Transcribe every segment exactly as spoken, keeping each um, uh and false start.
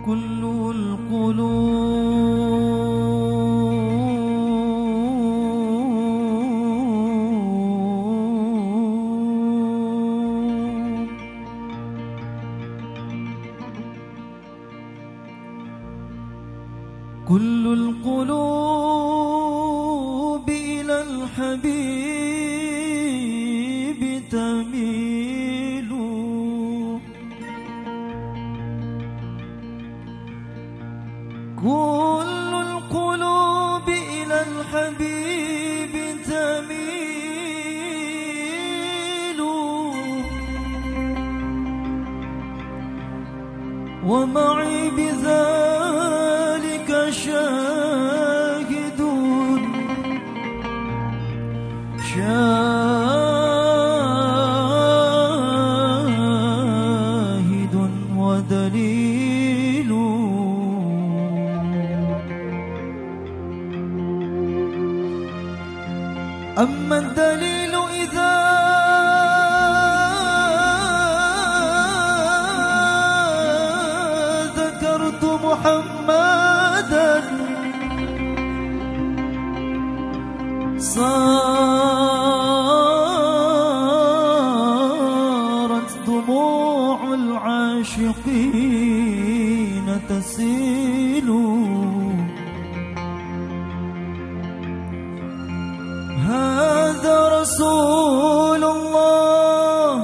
كل القلوب كل القلوب إلى الحبيب تميل، كل القلوب إلى الحبيب تميل، ومعي بذلك شاهد شاهد ودليل. أما الدليل إذا ذكرت محمدا صارت دموع العاشقين تسيل. هذا رسول الله،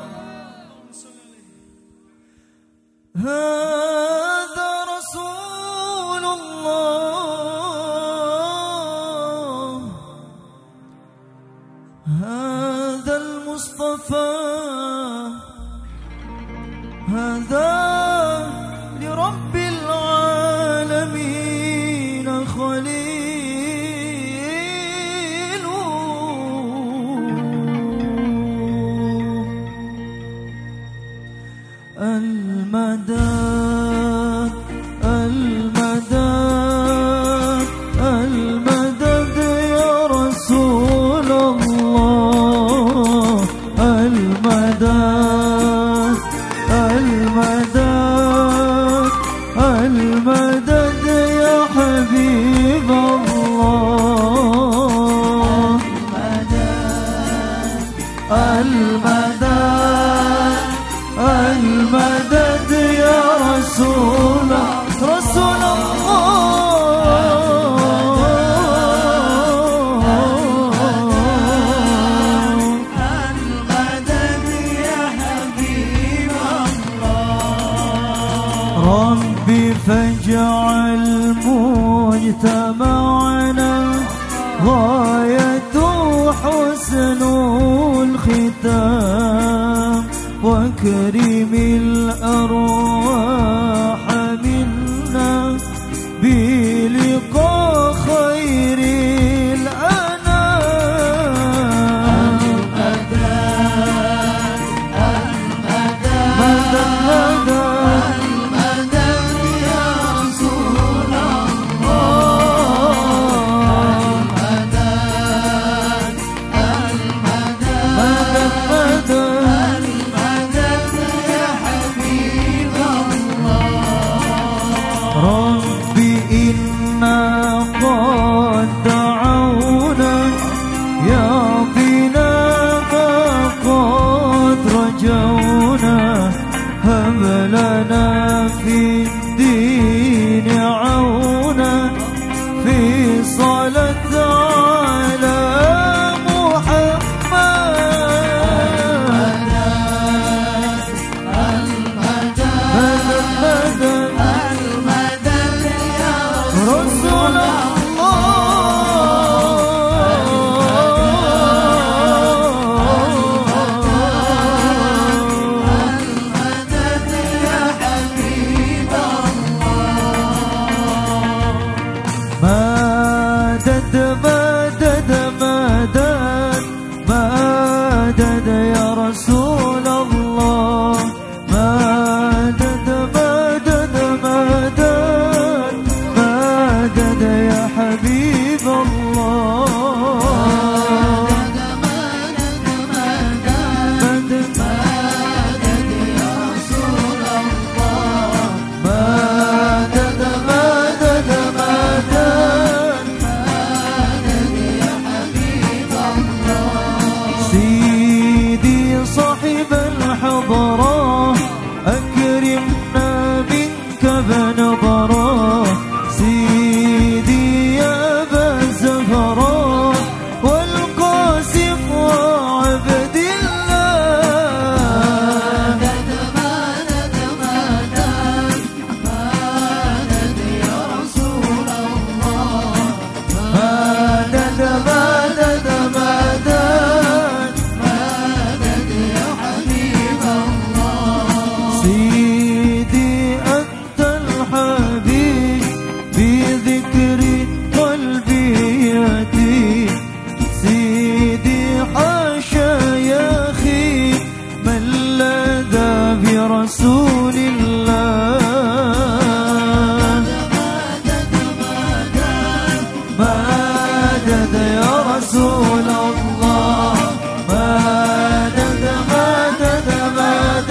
هذا رسول الله، هذا المصطفى، هذا لرب العالمين خليل. المدد المدد المدد يا رسول الله، المدد المدد المدد يا حبيب الله، المدد المدد يا رسول رسول الله، المدد يا حبيب الله. ربي فاجعل مجتمعنا غاية حسن الختام، وكرم الأرواح منا بلقاء خير الأنام. المدد المدد المدد يا رسول الله، المدد المدد المدد ربي إنا قد دعونا يا بنا فقد رجونا، هب لنا في الدين عونا في صلاة على نظرا سيدي يا أبا الزهراء والقاسم وعبد الله مدد مدد مدد مدد يا رسول الله مدد مدد مدد مدد يا حبيب الله سيدي أنت الحبيب بذكر قلبي يأتي سيدي حاشا يا أخي من لدى برسول الله مدد مدد مدد يا رسول الله مدد مدد مدد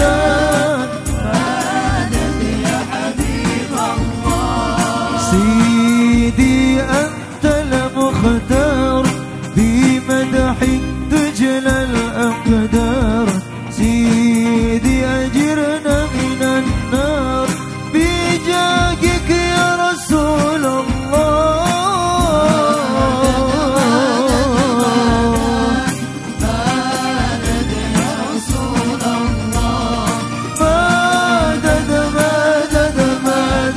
مدد يا حبيب الله سيدي أنت المختار بمدح تجلى الأقدار سيدي أجرنا من النار بجاهك يا رسول الله مدد يا رسول الله مدد مدد مدد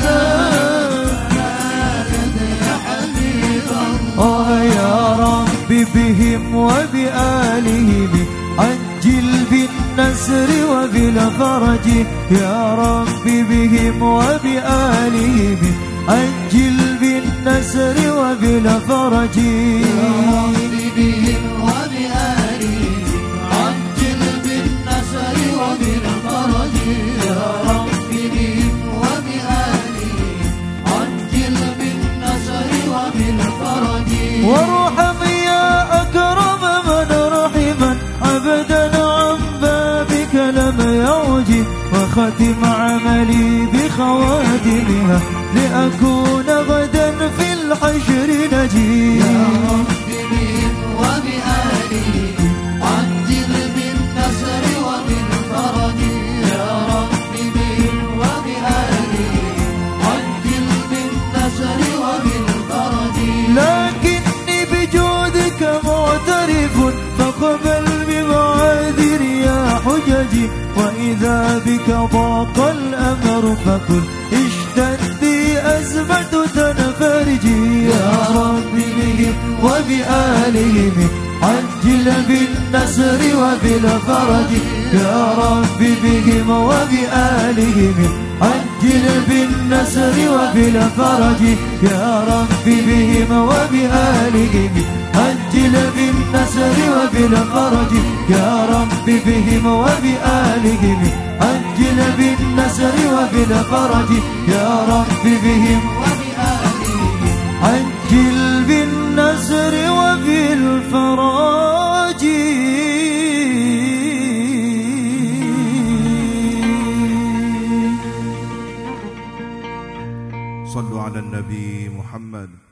مدد يا حبيب الله آه يا ربي بهم وبآلهم عجل بالنسر وبالفرج يا ربي بهم وبآلهم عجل بالنسر وبالفرج بهم وبآلهم عجل بالنصر وبالفرج يا رب بهم وبآلهم عجل بالنصر وبالفرج وارحم يا أكرم من رحما عبدا عن بابك لم يعج وختم عملي بخواتمها لأكون غدا في الحشر نجيا يا رب بهم وبآلهم عجل بالنصر وبالفرج يا رب بهم وبآلهم عجل بالنصر وبالفرج لكني بجودك معترف فاقبل بمعاذير يا حججي وإذا بك ضاق الأمر فقل اشتدي أزمة تنفرجي يا رب بهم وبآلهم عجل بالنصر وبالفرج يا رب بهم وبآلهم عجل بالنصر وبالفرج يا رب بهم وبآلهم عجل بالنصر وبالفرج يا رب بهم وبآلهم عجل بالنصر وبالفرج يا رب بهم وبآلهم عجل بالنصر وبالفرج صلوا على النبي محمد.